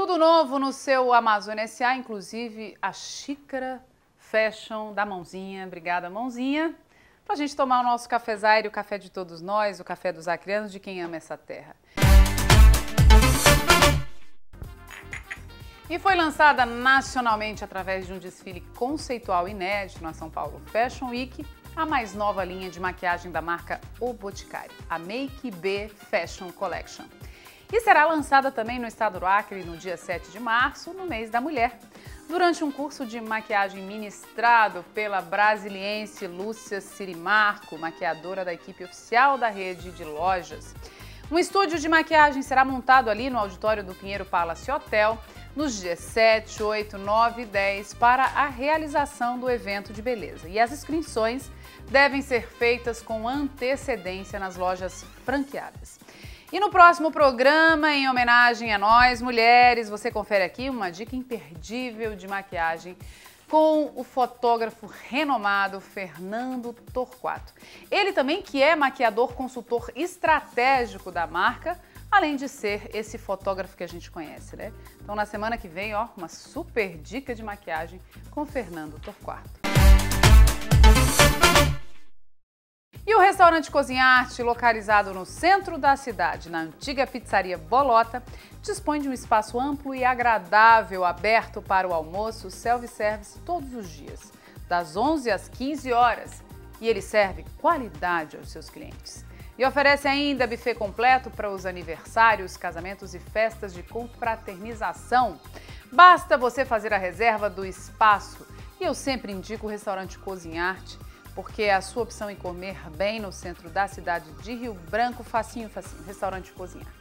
Tudo novo no seu Amazônia S.A., inclusive a xícara fashion da Mãozinha. Obrigada, Mãozinha. Para a gente tomar o nosso cafezaire, o café de todos nós, o café dos acrianos, de quem ama essa terra. E foi lançada nacionalmente através de um desfile conceitual inédito na São Paulo Fashion Week, a mais nova linha de maquiagem da marca O Boticário, a Make B Fashion Collection. E será lançada também no estado do Acre no dia 7 de março, no mês da mulher, durante um curso de maquiagem ministrado pela brasiliense Lúcia Sirimarco, maquiadora da equipe oficial da rede de lojas. Um estúdio de maquiagem será montado ali no auditório do Pinheiro Palace Hotel, nos dias 7, 8, 9 e 10 para a realização do evento de beleza. E as inscrições devem ser feitas com antecedência nas lojas franqueadas. E no próximo programa, em homenagem a nós, mulheres, você confere aqui uma dica imperdível de maquiagem com o fotógrafo renomado Fernando Torquato. Ele também que é maquiador consultor estratégico da marca, além de ser esse fotógrafo que a gente conhece, né? Então, na semana que vem, ó, uma super dica de maquiagem com Fernando Torquato. E o restaurante Cozinharte, localizado no centro da cidade, na antiga pizzaria Bolota, dispõe de um espaço amplo e agradável, aberto para o almoço self-service todos os dias, das 11 às 15 horas. E ele serve qualidade aos seus clientes. E oferece ainda buffet completo para os aniversários, casamentos e festas de confraternização. Basta você fazer a reserva do espaço. E eu sempre indico o restaurante Cozinharte, porque é a sua opção em comer bem no centro da cidade de Rio Branco, facinho, facinho, restaurante Cozinharte.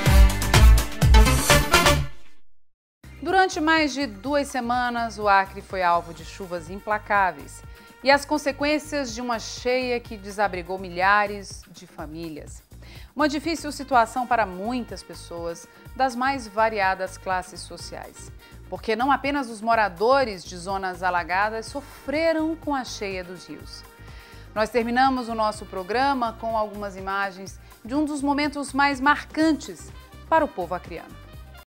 Durante mais de 2 semanas, o Acre foi alvo de chuvas implacáveis e as consequências de uma cheia que desabrigou milhares de famílias. Uma difícil situação para muitas pessoas das mais variadas classes sociais, porque não apenas os moradores de zonas alagadas sofreram com a cheia dos rios. Nós terminamos o nosso programa com algumas imagens de um dos momentos mais marcantes para o povo acreano.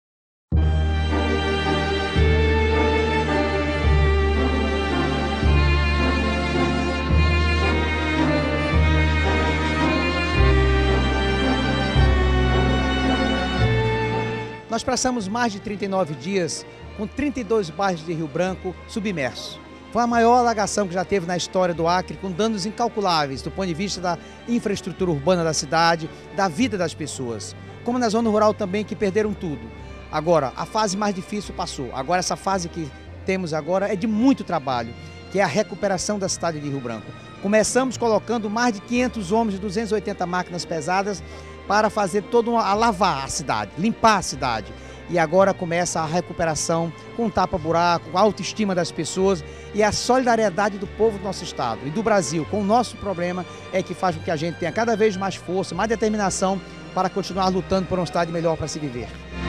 Nós passamos mais de 39 dias com 32 bairros de Rio Branco submersos. Foi a maior alagação que já teve na história do Acre, com danos incalculáveis do ponto de vista da infraestrutura urbana da cidade, da vida das pessoas. Como na zona rural também, que perderam tudo. Agora, a fase mais difícil passou. Agora, essa fase que temos agora é de muito trabalho, que é a recuperação da cidade de Rio Branco. Começamos colocando mais de 500 homens de 280 máquinas pesadas para fazer a lavar a cidade, limpar a cidade. E agora começa a recuperação com tapa-buraco, a autoestima das pessoas e a solidariedade do povo do nosso estado e do Brasil com o nosso problema é que faz com que a gente tenha cada vez mais força, mais determinação para continuar lutando por uma cidade melhor para se viver.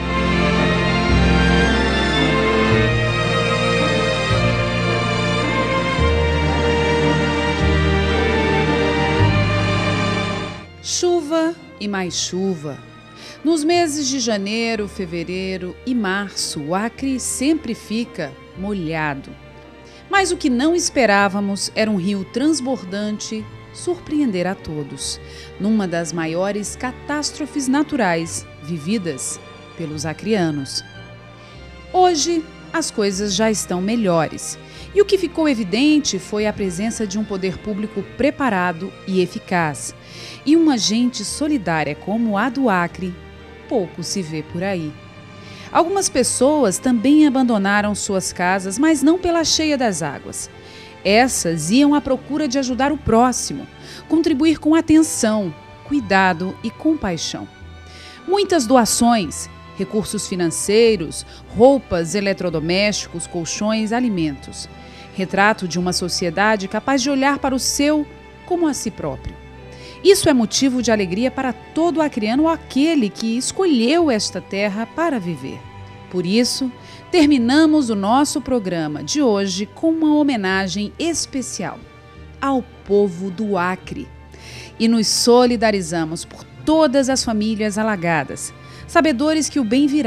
Chuva e mais chuva. Nos meses de janeiro, fevereiro e março, o Acre sempre fica molhado. Mas o que não esperávamos era um rio transbordante surpreender a todos, numa das maiores catástrofes naturais vividas pelos acreanos. Hoje, as coisas já estão melhores. E o que ficou evidente foi a presença de um poder público preparado e eficaz. E uma gente solidária como a do Acre, pouco se vê por aí. Algumas pessoas também abandonaram suas casas, mas não pela cheia das águas. Essas iam à procura de ajudar o próximo, contribuir com atenção, cuidado e compaixão. Muitas doações, recursos financeiros, roupas, eletrodomésticos, colchões, alimentos. Retrato de uma sociedade capaz de olhar para o seu como a si próprio. Isso é motivo de alegria para todo acreano ou aquele que escolheu esta terra para viver. Por isso, terminamos o nosso programa de hoje com uma homenagem especial ao povo do Acre. E nos solidarizamos por todas as famílias alagadas, sabedores que o bem virá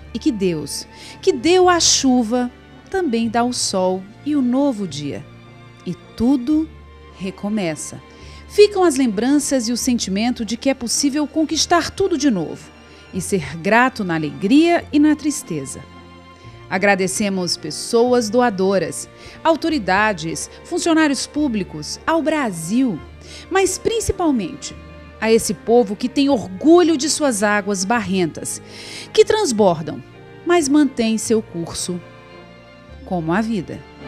e que Deus, que deu a chuva, também dá o sol e o novo dia. E tudo recomeça. Ficam as lembranças e o sentimento de que é possível conquistar tudo de novo e ser grato na alegria e na tristeza. Agradecemos pessoas doadoras, autoridades, funcionários públicos, ao Brasil, mas principalmente a esse povo que tem orgulho de suas águas barrentas, que transbordam, mas mantém seu curso como a vida.